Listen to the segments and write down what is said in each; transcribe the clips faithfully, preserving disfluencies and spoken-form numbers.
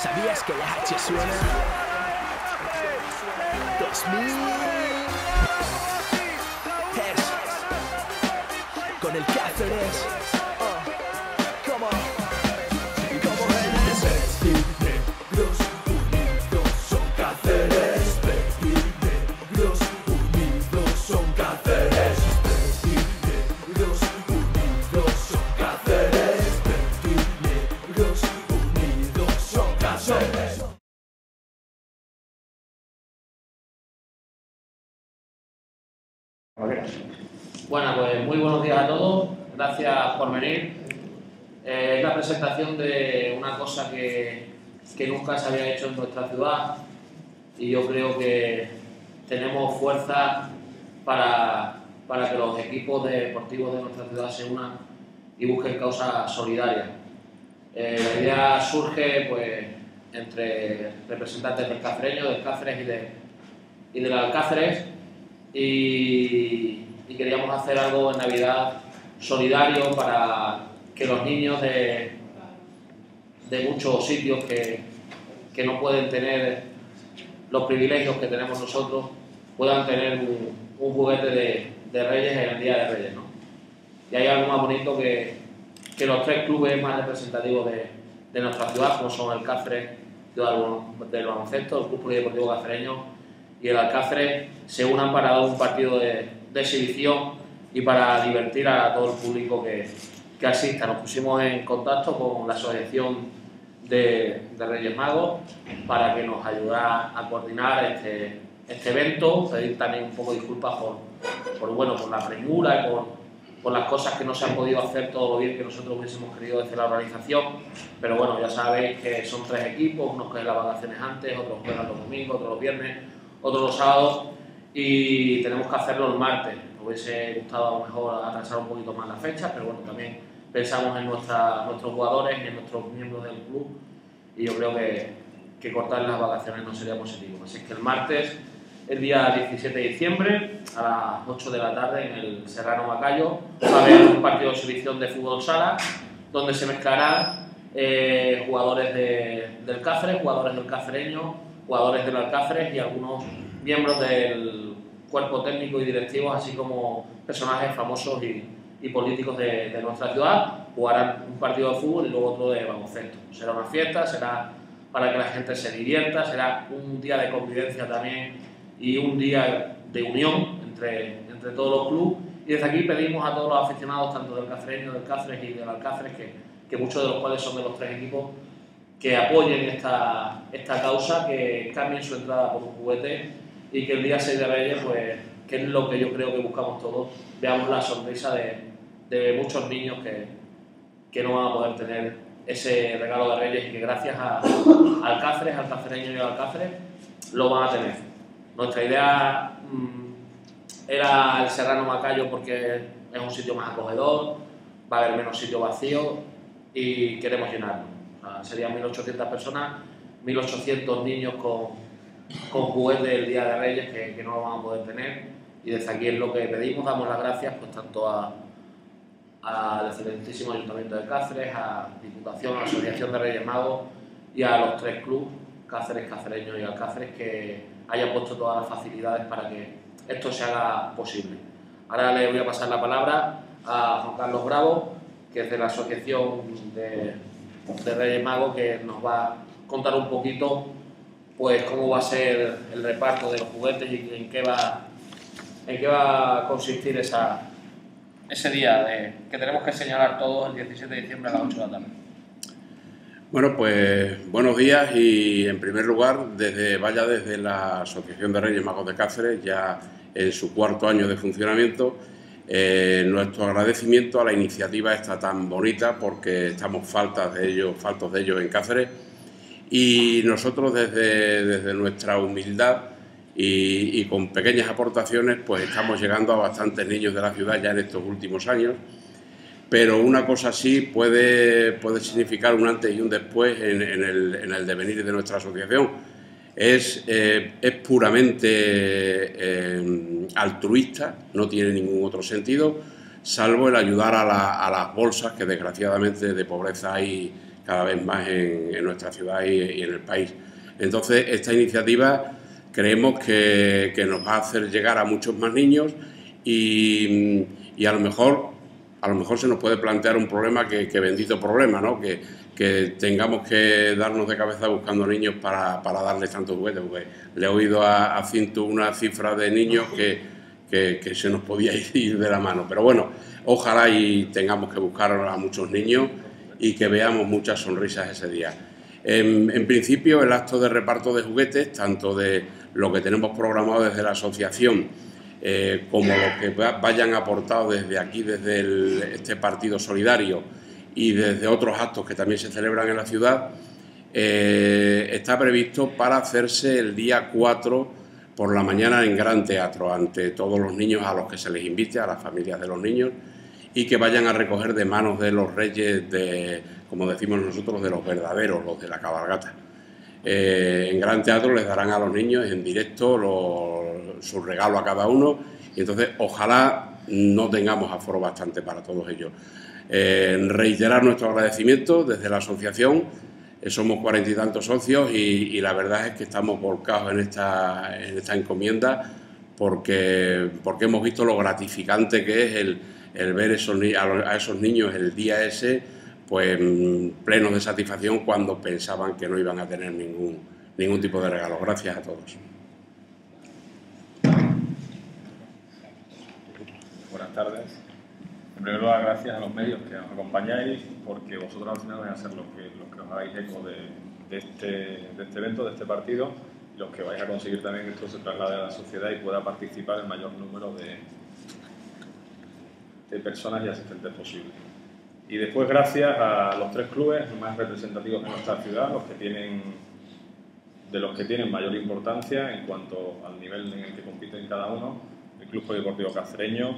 ¿Sabías que la H suena? dos mil Hertz con el Cáceres. Oh, come on. ¿Cómo es? Negros unidos son Cáceres. Negros unidos son Cáceres. Negros unidos son Cáceres. Negros unidos son Cáceres. Bueno, pues muy buenos días a todos, gracias por venir. Eh, es la presentación de una cosa que, que nunca se había hecho en nuestra ciudad y yo creo que tenemos fuerza para, para que los equipos deportivos de nuestra ciudad se unan y busquen causas solidarias. Eh, la idea surge pues, entre representantes del Cacereño, del Cáceres y, de, y del Alcáceres y y queríamos hacer algo en Navidad solidario para que los niños de, de muchos sitios que, que no pueden tener los privilegios que tenemos nosotros puedan tener un, un juguete de, de Reyes en el Día de Reyes, ¿no? Y hay algo más bonito que, que los tres clubes más representativos de, de nuestra ciudad, como son el Cáceres del baloncesto, el Club Polideportivo Cacereño y el Alcáceres, se unan para dar un partido de de exhibición y para divertir a todo el público que, que asista. Nos pusimos en contacto con la Asociación de, de Reyes Magos para que nos ayudara a coordinar este, este evento, pedir también un poco de disculpas por, por, bueno, por la premura y por, por las cosas que no se han podido hacer todo lo bien que nosotros hubiésemos querido desde la organización, pero bueno, ya sabéis que son tres equipos, unos que las vacaciones antes, otros juegan los domingos, otros los viernes, otros los sábados, y tenemos que hacerlo el martes. Nos hubiese gustado a lo mejor atrasar un poquito más la fecha, pero bueno, también pensamos en nuestra, nuestros jugadores y en nuestros miembros del club y yo creo que, que cortar las vacaciones no sería positivo. Así que el martes, el día diecisiete de diciembre, a las ocho de la tarde en el Serrano Macayo, va a haber un partido de exhibición de fútbol sala donde se mezclarán eh, jugadores de, del Cáceres, jugadores del Cacereño, jugadores del Alcáceres y algunos miembros del cuerpo técnico y directivo, así como personajes famosos y, y políticos de, de nuestra ciudad. Jugarán un partido de fútbol y luego otro de baloncesto. Será una fiesta, será para que la gente se divierta, será un día de convivencia también y un día de unión entre, entre todos los clubes. Y desde aquí pedimos a todos los aficionados, tanto del Cacereño, del Cáceres y del Alcáceres, que, que muchos de los cuales son de los tres equipos, que apoyen esta, esta causa, que cambien su entrada por un juguete y que el día seis de Reyes, pues, que es lo que yo creo que buscamos todos, veamos la sonrisa de, de muchos niños que, que no van a poder tener ese regalo de Reyes y que gracias a, al Cáceres, al Cacereño y al Alcáceres lo van a tener. Nuestra idea mmm, era el Serrano Macayo porque es un sitio más acogedor, va a haber menos sitio vacío y queremos llenarlo. O sea, serían mil ochocientas personas, mil ochocientos niños con con juguetes del Día de Reyes que, que no lo van a poder tener y desde aquí es lo que pedimos, damos las gracias pues tanto a, al excelentísimo Ayuntamiento de Cáceres, a Diputación, a la Asociación de Reyes Magos y a los tres clubes, Cáceres, Cacereño y Alcáceres, que hayan puesto todas las facilidades para que esto se haga posible. Ahora le voy a pasar la palabra a Juan Carlos Bravo, que es de la Asociación de, de Reyes Magos, que nos va a contar un poquito pues cómo va a ser el reparto de los juguetes y en qué va, en qué va a consistir esa, ese día de, que tenemos que señalar todos el diecisiete de diciembre a las ocho de la tarde. Bueno, pues buenos días y en primer lugar, desde vaya desde la Asociación de Reyes Magos de Cáceres, ya en su cuarto año de funcionamiento, eh, nuestro agradecimiento a la iniciativa esta tan bonita porque estamos faltas de ellos, faltos de ellos en Cáceres. Y nosotros desde, desde nuestra humildad y, y con pequeñas aportaciones pues estamos llegando a bastantes niños de la ciudad ya en estos últimos años, pero una cosa así puede, puede significar un antes y un después en, en, el, en el devenir de nuestra asociación. Es, eh, es puramente eh, altruista, no tiene ningún otro sentido, salvo el ayudar a, la, a las bolsas que desgraciadamente de pobreza hay cada vez más en, en nuestra ciudad y, y en el país. Entonces, esta iniciativa creemos que, que nos va a hacer llegar a muchos más niños y, y a lo mejor a lo mejor se nos puede plantear un problema que, que bendito problema, ¿no? Que, que tengamos que darnos de cabeza buscando niños para, para darles tantos juguetes, porque le he oído a, a Cinto una cifra de niños que, que, que se nos podía ir de la mano. Pero bueno, ojalá y tengamos que buscar a muchos niños y que veamos muchas sonrisas ese día. En, en principio, el acto de reparto de juguetes, tanto de lo que tenemos programado desde la asociación, Eh, como los que vayan aportados desde aquí, desde el, este partido solidario y desde otros actos que también se celebran en la ciudad, eh, está previsto para hacerse el día cuatro por la mañana en Gran Teatro, ante todos los niños a los que se les invite, a las familias de los niños, y que vayan a recoger de manos de los reyes, de, como decimos nosotros, de los verdaderos, los de la cabalgata. Eh, en Gran Teatro les darán a los niños en directo los su regalo a cada uno y entonces ojalá no tengamos aforo bastante para todos ellos. Eh, reiterar nuestro agradecimiento desde la asociación, eh, somos cuarenta y tantos socios y, y la verdad es que estamos volcados en esta, en esta encomienda porque, porque hemos visto lo gratificante que es el, el ver esos, a esos niños el día ese pues plenos de satisfacción cuando pensaban que no iban a tener ningún, ningún tipo de regalo. Gracias a todos. Buenas tardes. En primer lugar, gracias a los medios que nos acompañáis, porque vosotros al final vais a ser los que, los que os hagáis eco de, de, este, de este evento, de este partido, y los que vais a conseguir también que esto se traslade a la sociedad y pueda participar el mayor número de, de personas y asistentes posible. Y después, gracias a los tres clubes más representativos de nuestra ciudad, los que tienen, de los que tienen mayor importancia en cuanto al nivel en el que compiten cada uno, el Club Polideportivo Cacereño,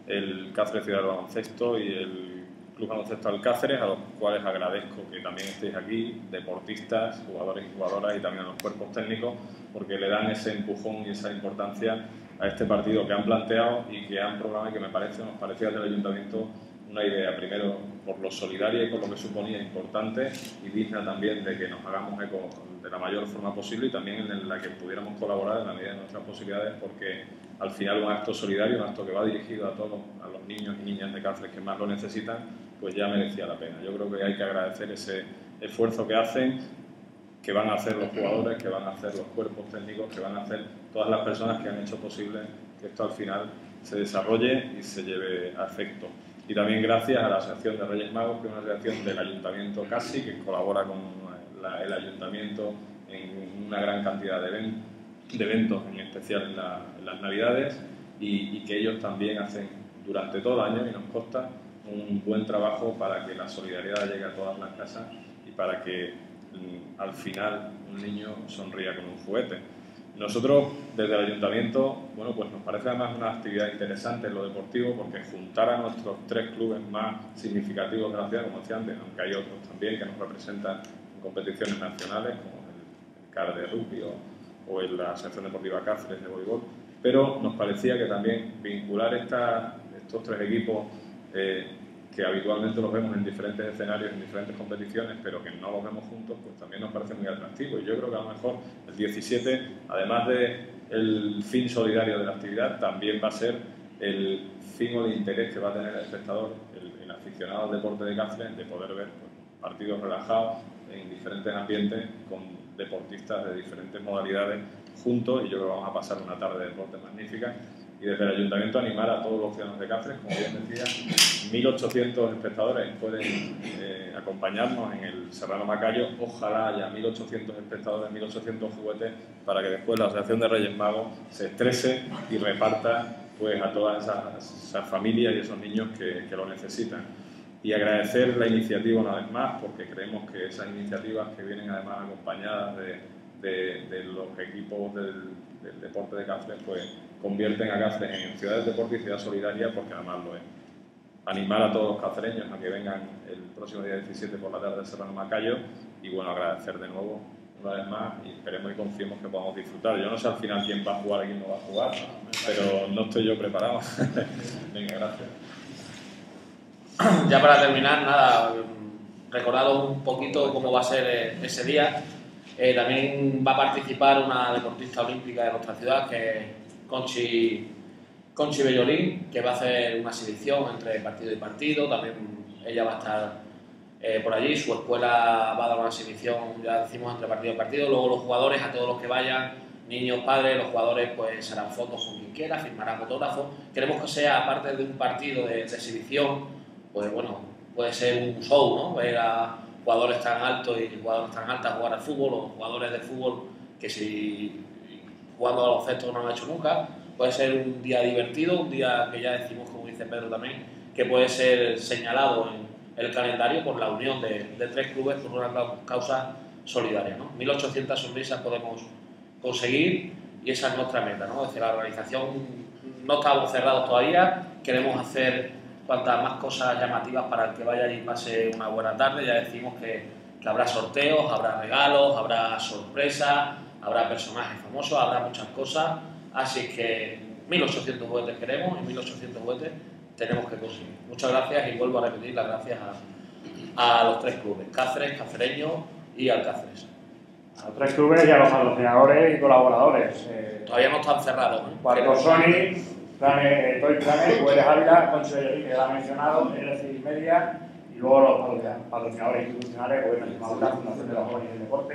el Cáceres Ciudad del Baloncesto y el Club Baloncesto Alcáceres, a los cuales agradezco que también estéis aquí, deportistas, jugadores y jugadoras y también a los cuerpos técnicos, porque le dan ese empujón y esa importancia a este partido que han planteado y que han programado y que me parece, nos parecía del Ayuntamiento una idea, primero por lo solidaria y por lo que suponía importante y digna también de que nos hagamos eco de la mayor forma posible y también en la que pudiéramos colaborar en la medida de nuestras posibilidades, porque al final un acto solidario, un acto que va dirigido a todos, a los niños y niñas de Cáceres que más lo necesitan, pues ya merecía la pena. Yo creo que hay que agradecer ese esfuerzo que hacen, que van a hacer los jugadores, que van a hacer los cuerpos técnicos, que van a hacer todas las personas que han hecho posible que esto al final se desarrolle y se lleve a efecto. Y también gracias a la Asociación de Reyes Magos, que es una asociación del Ayuntamiento casi, que colabora con la, el Ayuntamiento en una gran cantidad de, event, de eventos, en especial en, la, en las Navidades, y, y que ellos también hacen durante todo el año, y nos consta, un buen trabajo para que la solidaridad llegue a todas las casas y para que mm, al final un niño sonría con un juguete. Nosotros, desde el Ayuntamiento, bueno, pues nos parece además una actividad interesante en lo deportivo, porque juntar a nuestros tres clubes más significativos de la ciudad, como decía antes, aunque hay otros también que nos representan en competiciones nacionales, como el, el C A R de rugby o, o en la Asociación Deportiva Cáceres de voleibol, pero nos parecía que también vincular esta, estos tres equipos eh, que habitualmente los vemos en diferentes escenarios, en diferentes competiciones, pero que no los vemos juntos, pues también nos parece muy atractivo. Y yo creo que a lo mejor el diecisiete, además del fin solidario de la actividad, también va a ser el fin o el interés que va a tener el espectador, el, el aficionado al deporte de Cáceres, de poder ver pues, partidos relajados en diferentes ambientes con deportistas de diferentes modalidades juntos, y yo creo que vamos a pasar una tarde de deporte magnífica. Y desde el Ayuntamiento animar a todos los ciudadanos de Cáceres, como bien decía, mil ochocientos espectadores pueden eh, acompañarnos en el Serrano Macayo. Ojalá haya mil ochocientos espectadores, mil ochocientos juguetes, para que después la Asociación de Reyes Magos se estrese y reparta pues, a todas esas, esas familias y esos niños que, que lo necesitan. Y agradecer la iniciativa una vez más, porque creemos que esas iniciativas que vienen además acompañadas de, de, de los equipos del, del deporte de Cáceres, pues convierten a Cáceres en ciudad del deporte y ciudad solidaria, porque además lo es. Animar a todos los cacereños a que vengan el próximo día diecisiete por la tarde al Serrano Macayo y bueno, agradecer de nuevo una vez más y esperemos y confiemos que podamos disfrutar. Yo no sé al final quién va a jugar y quién no va a jugar, pero no estoy yo preparado. Venga, gracias. Ya para terminar, nada, recordaros un poquito cómo va a ser eh, ese día. Eh, también va a participar una deportista olímpica de nuestra ciudad, que es Conchi, Conchi Bellolín, que va a hacer una selección entre partido y partido. También ella va a estar eh, por allí. Su escuela va a dar una selección, ya decimos, entre partido y partido. Luego los jugadores, a todos los que vayan, niños, padres, los jugadores pues harán fotos con quien quiera, firmarán autógrafos. Queremos que sea, aparte de un partido de, de exhibición, pues bueno, puede ser un show, ¿no? Ver a jugadores tan altos y jugadores tan altas jugar al fútbol, o jugadores de fútbol que si jugando a baloncesto no lo han hecho nunca. Puede ser un día divertido, un día que ya decimos, como dice Pedro también, que puede ser señalado en el calendario por la unión de, de tres clubes por una causa solidaria, ¿no? mil ochocientas sonrisas podemos conseguir y esa es nuestra meta, ¿no? Es decir, la organización no estamos cerrados todavía, queremos hacer cuantas más cosas llamativas para el que vaya y pase una buena tarde. Ya decimos que, que habrá sorteos, habrá regalos, habrá sorpresas, habrá personajes famosos, habrá muchas cosas, así que mil ochocientos juguetes queremos y mil ochocientos juguetes tenemos que conseguir. Muchas gracias y vuelvo a repetir las gracias a, a los tres clubes, Cáceres, Cacereños y Alcáceres. A los tres clubes y a los patrocinadores y colaboradores. Eh, Todavía no están cerrados, ¿eh? Cuarto Sony, Plane, Toy Planet, Juguetes Ávila, Conchi Bellolín, que ya lo ha mencionado, R C I Media, y luego los patrocinadores institucionales, Gobierno de Extremadura, Fundación de los Jóvenes y el Deporte,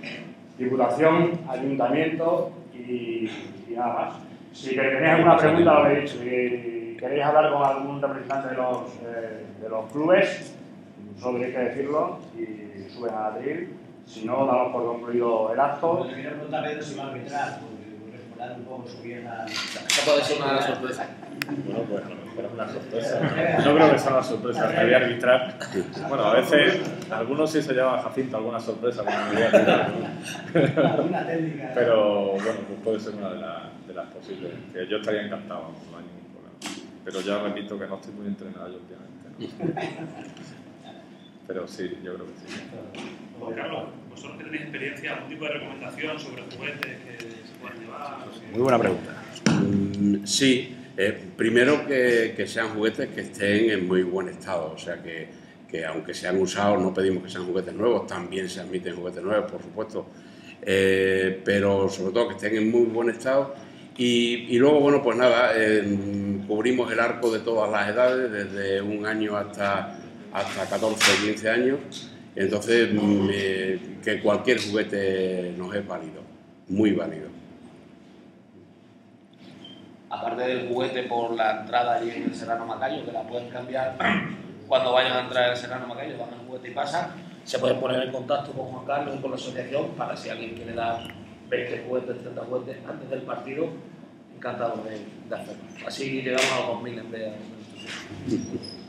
Diputación, Ayuntamiento y, y nada más. Si tenéis alguna pregunta, lo he dicho. Si queréis hablar con algún representante de los, eh, de los clubes, solo tenéis que decirlo y suben a atril. Si no, damos por concluido el acto. Le quiero preguntar a Pedro si va a arbitrar, porque recordar un poco su bien a... Eso puede ser una de las sorpresas. Bueno, pues a lo mejor es una sorpresa. No creo que sea una sorpresa, me voy a arbitrar. Bueno, a veces, algunos sí se llevan Jacinto alguna sorpresa cuando me voy a arbitrar. Alguna técnica. Pero bueno, pues puede ser una de, la, de las posibles. Que yo estaría encantado, no hay ningún problema. Pero ya repito que no estoy muy entrenado yo últimamente, ¿no? Pero sí, yo creo que sí. Juan Carlos, vosotros que tenéis experiencia, ¿algún tipo de recomendación sobre juguetes que se puedan llevar? Muy buena pregunta. Mm, sí, eh, primero que, que sean juguetes que estén en muy buen estado, o sea que, que aunque sean usados no pedimos que sean juguetes nuevos, también se admiten juguetes nuevos, por supuesto, eh, pero sobre todo que estén en muy buen estado. Y, y luego, bueno, pues nada, eh, cubrimos el arco de todas las edades, desde un año hasta, hasta catorce o quince años. Entonces, eh, que cualquier juguete nos es válido, muy válido. Aparte del juguete por la entrada allí en el Serrano Macayo, que la pueden cambiar cuando vayan a entrar en el Serrano Macayo, dan el juguete y pasan, se pueden poner en contacto con Juan Carlos y con la asociación para si alguien quiere dar veinte juguetes, treinta juguetes antes del partido, encantado de, de hacerlo. Así llegamos a los dos mil en vez de...